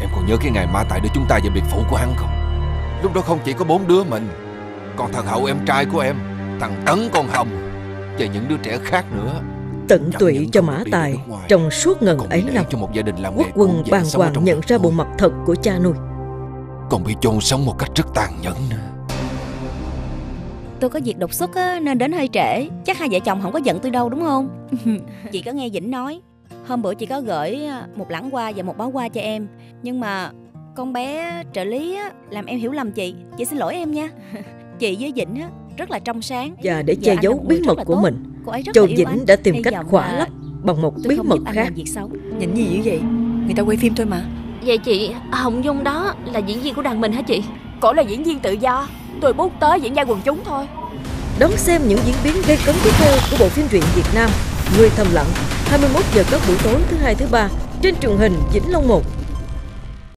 Em còn nhớ cái ngày Mã Tài đưa chúng ta về biệt phủ của hắn không? Lúc đó không chỉ có 4 đứa mình, còn thằng Hậu em trai của em, thằng Tấn con Hồng và những đứa trẻ khác nữa. Tận tụy cho Mã Tài trong suốt ngần ấy năm, Quốc Quân bàng hoàng nhận ra bộ mặt thật của cha nuôi. Còn bị chôn sống một cách rất tàn nhẫn nữa. Tôi có việc đột xuất á, nên đến hơi trễ. Chắc hai vợ chồng không có giận tôi đâu đúng không? Chị có nghe Vĩnh nói hôm bữa chị có gửi một lẵng hoa và một bó hoa cho em, nhưng mà con bé trợ lý á, làm em hiểu lầm chị. Chị xin lỗi em nha. Chị với Vĩnh á, rất là trong sáng. Và để che giấu bí mật của mình, Châu Vĩnh đã tìm cách khỏa lấp bằng một bí mật khác. Nhìn gì dữ vậy? Người ta quay phim thôi mà. Vậy chị Hồng Dung đó là diễn viên của đoàn mình hả chị? Cổ là diễn viên tự do, tôi bút tới diễn vai quần chúng thôi. Đón xem những diễn biến gây cấn tiếp theo của bộ phim truyện Việt Nam Người thầm lặng, 21 giờ các buổi tối thứ hai thứ ba trên truyền hình Vĩnh Long 1.